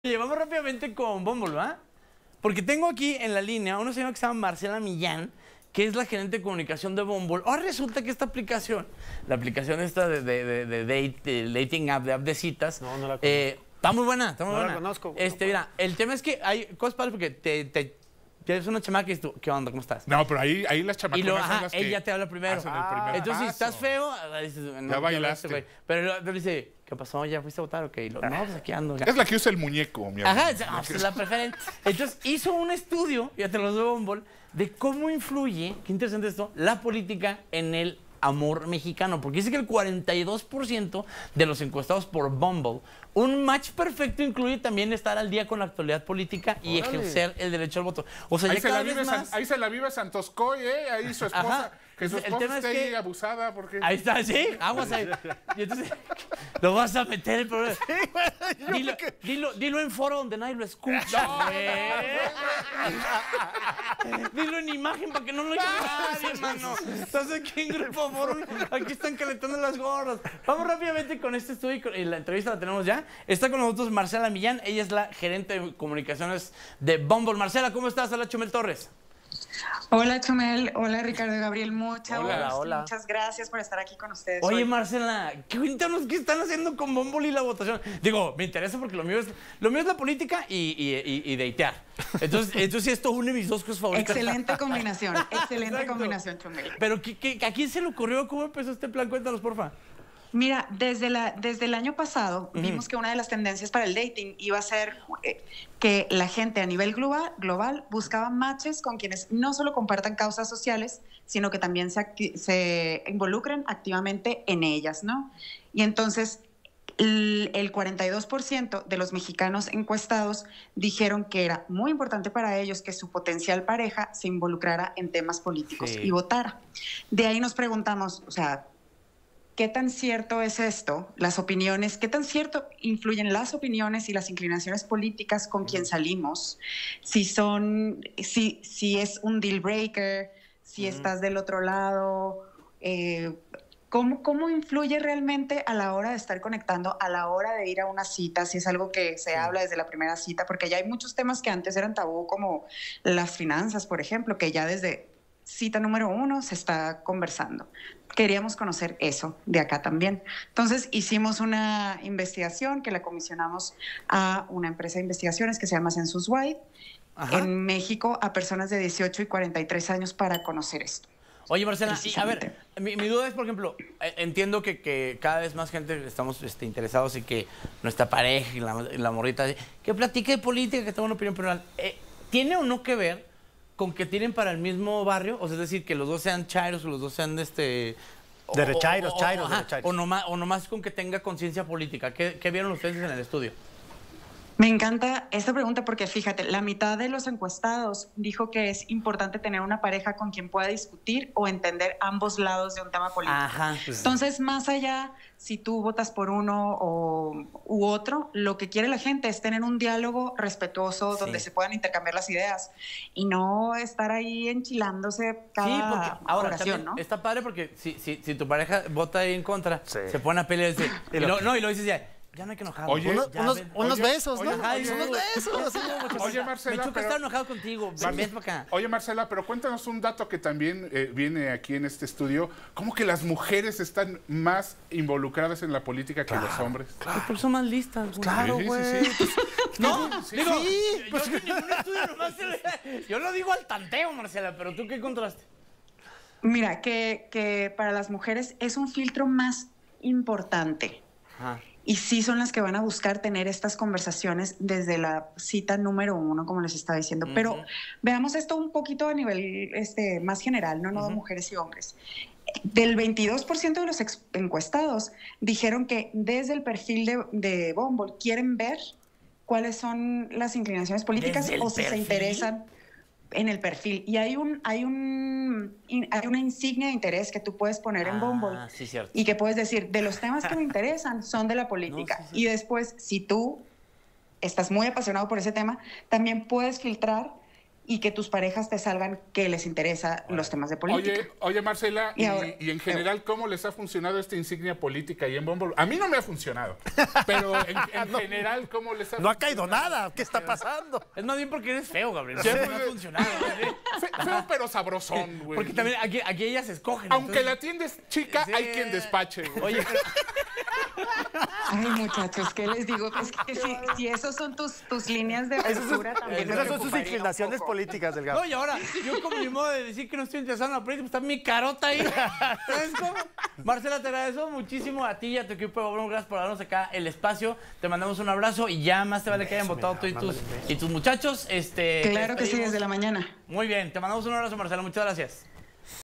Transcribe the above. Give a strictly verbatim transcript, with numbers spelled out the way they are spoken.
Oye, vamos rápidamente con Bumble, ¿va? Porque tengo aquí en la línea a una señora que se llama Marcela Millán, que es la gerente de comunicación de Bumble. Ahora resulta que esta aplicación, la aplicación esta de, de, de, de, date, de dating app, de app de citas, no, no la eh, está muy buena, está muy no buena. la conozco. Este, mira, el tema es que hay cosas padres porque te, te, tienes una chamaca y dices tú, ¿qué onda? ¿Cómo estás? No, pero ahí, ahí las Y chamaconas luego, son ajá, las que ella te habla primero. hacen el Ah, primer Entonces, si paso. estás feo, dices, no, Ya bailaste. güey. Pero luego te dice, ¿qué pasó? ¿Ya fuiste a votar? Ok, lo, no, pues aquí ando. Es la que usa el muñeco, mi amor. Ajá, es, ah, pues, es la preferente. Entonces hizo un estudio, ya te lo de Bumble, de cómo influye, qué interesante esto, la política en el amor mexicano. Porque dice que el cuarenta y dos por ciento de los encuestados por Bumble, un match perfecto incluye también estar al día con la actualidad política y Órale. ejercer el derecho al voto. O sea, Ahí ya se, cada la vez vive más... San- ahí se la vive Santoscoy, ¿eh? Ahí su esposa. Ajá. Que su El esposa tema es esté ahí que- abusada porque... Ahí está, ¿sí? Aguas ahí. Y entonces lo vas a meter el problema. Dilo, dilo, dilo en foro donde nadie lo escucha. güey. Dilo en imagen para que no lo oiga nadie, mano. Estás aquí en Grupo Foro. Aquí están calentando las gorras. Vamos rápidamente con este estudio y con- y la entrevista la tenemos ya. Está con nosotros Marcela Millán. Ella es la gerente de comunicaciones de Bumble. Marcela, ¿cómo estás? Hola, Chumel Torres. Hola Chumel, hola Ricardo y Gabriel, muchas, Hola, hola. muchas gracias por estar aquí con ustedes. Oye, hoy. Marcela, cuéntanos qué están haciendo con Bumble y la votación. Digo, me interesa porque lo mío es, lo mío es la política y, y, y, y datear. Entonces, entonces esto une mis dos cosas favoritas. Excelente combinación, excelente Exacto. combinación Chumel. Pero, ¿qué, qué, ¿a quién se le ocurrió? ¿Cómo empezó este plan? Cuéntanos, porfa. Mira, desde, la, desde el año pasado Ujú. vimos que una de las tendencias para el dating iba a ser eh, que la gente a nivel global, global buscaba matches con quienes no solo compartan causas sociales, sino que también se, acti- se involucren activamente en ellas, ¿no? Y entonces el, el cuarenta y dos por ciento de los mexicanos encuestados dijeron que era muy importante para ellos que su potencial pareja se involucrara en temas políticos Sí. y votara. De ahí nos preguntamos, o sea, ¿qué tan cierto es esto? Las opiniones, ¿qué tan cierto influyen las opiniones y las inclinaciones políticas con quien salimos? Si son, si, si es un deal breaker, si estás del otro lado, eh, ¿cómo, ¿cómo influye realmente a la hora de estar conectando, a la hora de ir a una cita, si es algo que se habla desde la primera cita? Porque ya hay muchos temas que antes eran tabú, como las finanzas, por ejemplo, que ya desde cita número uno se está conversando. Queríamos conocer eso de acá también. Entonces hicimos una investigación que la comisionamos a una empresa de investigaciones que se llama Census Wide Ajá. en México a personas de dieciocho y cuarenta y tres años para conocer esto. Oye, Marcela, y, a Precisamente. ver, mi, mi duda es, por ejemplo, eh, entiendo que, que cada vez más gente estamos este, interesados y que nuestra pareja y la, la morrita, que platique de política, que tenga una opinión personal, eh, ¿tiene o no que ver con que tienen para el mismo barrio? O sea, es decir, que los dos sean chairos o los dos sean este... o- Derechairos, o- o- chairos, ajá, derechairos. O nomás, o nomás con que tenga conciencia política. ¿Qué, ¿Qué vieron ustedes en el estudio? Me encanta esta pregunta porque fíjate, la mitad de los encuestados dijo que es importante tener una pareja con quien pueda discutir o entender ambos lados de un tema político. Ajá. Pues, Entonces, más allá si tú votas por uno o, u otro, lo que quiere la gente es tener un diálogo respetuoso Sí. donde se puedan intercambiar las ideas y no estar ahí enchilándose cada sí, porque ahora oración, también ¿no? está padre porque si, si, si tu pareja vota ahí en contra, Sí. se pone a pelear y dice, y Y lo- lo- no, y lo dices ya, ya no hay que enojarnos. Oye, Unos, Ya, unos, ven. unos Oye, besos, oye, ¿no? Ay, unos sí. besos. Oye, Marcela, Me choca pero- estar enojado contigo. Mar- Ven para acá. Oye, Marcela, pero cuéntanos un dato que también eh, viene aquí en este estudio. ¿Cómo que las mujeres están más involucradas en la política que los hombres? Ay, porque son más listas, güey. Claro, Sí, sí, güey. sí. No, Sí, digo, sí, yo, yo en ningún estudio nomás se le- yo lo digo al tanteo, Marcela, pero ¿tú qué encontraste? Mira, que, que para las mujeres es un filtro más importante. Ajá. Y sí son las que van a buscar tener estas conversaciones desde la cita número uno, como les estaba diciendo. Ujú. Pero veamos esto un poquito a nivel este, más general, no, no de Ujú. mujeres y hombres. Del veintidós por ciento de los ex- encuestados dijeron que desde el perfil de, de Bumble quieren ver cuáles son las inclinaciones políticas ¿Desde el o si se perfil? interesan en el perfil. Y hay, un, hay, un, in- hay una insignia de interés que tú puedes poner en Bumble Ah, sí, cierto. y que puedes decir, de los temas que me interesan son de la política. No, sí, sí. Y después, si tú estás muy apasionado por ese tema, también puedes filtrar y que tus parejas te salgan que les interesa los temas de política. Oye, oye Marcela, y, Y ahora- y en general, ¿cómo les ha funcionado esta insignia política ahí en Bumble? A mí no me ha funcionado, pero en, en general, ¿cómo les ha No ha funcionado? caído nada. ¿Qué está pasando? Es más bien porque eres feo, Gabriel. Sí, Siempre pues, no ha funcionado. ¿eh? Fe- Feo pero sabrosón, güey. Porque también aquí, aquí ellas escogen. Aunque entonces- la tienda es chica, Sí. hay quien despache, güey. Oye, pero- Ay, muchachos, ¿qué les digo? Es que si, si esos son tus, tus líneas de apertura, también me Esas son sus preocuparía un inclinaciones poco. políticas del no, Gabo. y ahora, yo como mi modo de decir que no estoy interesado en la política, pues está mi carota ahí. ¿Sabes cómo? Marcela, te agradezco muchísimo a ti y a tu equipo de Bobrón. Gracias por darnos acá el espacio. Te mandamos un abrazo y ya más te vale que hayan beso, votado mira, tú y tus, mándale un beso. y tus muchachos. Este, Claro te que sí, despedimos. desde la mañana. Muy bien, te mandamos un abrazo, Marcela. Muchas gracias.